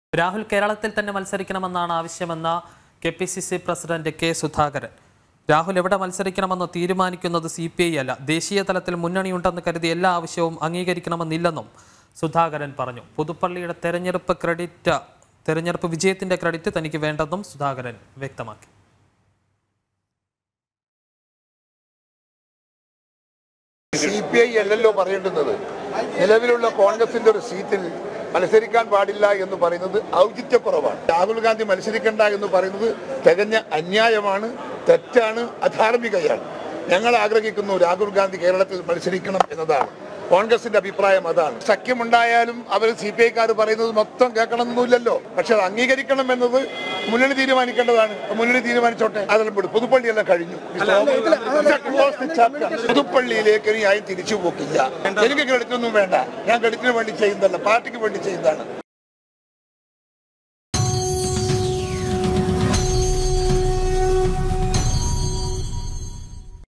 രാഹുൽ കേരളത്തിൽ തന്നെ മത്സരിക്കണമെന്നാണ് ആവശ്യമെന്ന കെപിസിസി പ്രസിഡന്റ് കെ സുധാകരൻ. രാഹുൽ എവിടെ മത്സരിക്കണമെന്ന് തീരുമാനിക്കുന്നത് സിപിഐ അല്ല, ദേശീയ തലത്തിൽ മുന്നണിയുണ്ടെന്ന് കരുതി എല്ലാ ആവശ്യവും അംഗീകരിക്കണമെന്നില്ലെന്നും സുധാകരൻ പറഞ്ഞു. പുതുപ്പള്ളിയുടെ തെരഞ്ഞെടുപ്പ് വിജയത്തിന്റെ ക്രെഡിറ്റ് തനിക്ക് വേണ്ടെന്നും സുധാകരൻ വ്യക്തമാക്കി. സിപിഐ അല്ലല്ലോ പറയേണ്ടുന്നത്. നിലവിലുള്ള കോൺഗ്രസിന്റെ ഒരു സീറ്റിൽ മത്സരിക്കാൻ പാടില്ല എന്ന് പറയുന്നത് ഔചിത്യക്കുറവാണ്. രാഹുൽ ഗാന്ധി മത്സരിക്കണ്ട എന്ന് പറയുന്നത് തികഞ്ഞ അന്യായമാണ്, തെറ്റാണ്, അധാർമികയാണ്. ഞങ്ങൾ ആഗ്രഹിക്കുന്നു രാഹുൽ ഗാന്ധി കേരളത്തിൽ മത്സരിക്കണം എന്നതാണ്. കോൺഗ്രസിന്റെ അഭിപ്രായം അതാണ്. സഖ്യമുണ്ടായാലും അവർ സിപിഐക്കാർ പറയുന്നത് മൊത്തം കേൾക്കണമെന്നൊന്നുമില്ലല്ലോ. പക്ഷെ അത് അംഗീകരിക്കണം എന്നത് മുന്നണി തീരുമാനിക്കേണ്ടതാണ്. മുന്നണി തീരുമാനിച്ചോട്ടെ. അതെല്ലാം പുതുപ്പള്ളിയെല്ലാം കഴിഞ്ഞു. പുതുപ്പള്ളിയിലേക്ക് ഇനി ആരും തിരിച്ചു പോക്കില്ല. എനിക്ക് ക്രെഡിറ്റൊന്നും വേണ്ട. ഞാൻ ക്രെഡിറ്റിന് വേണ്ടി ചെയ്യുന്നതല്ല, പാർട്ടിക്ക് വേണ്ടി ചെയ്യുന്നതാണ്.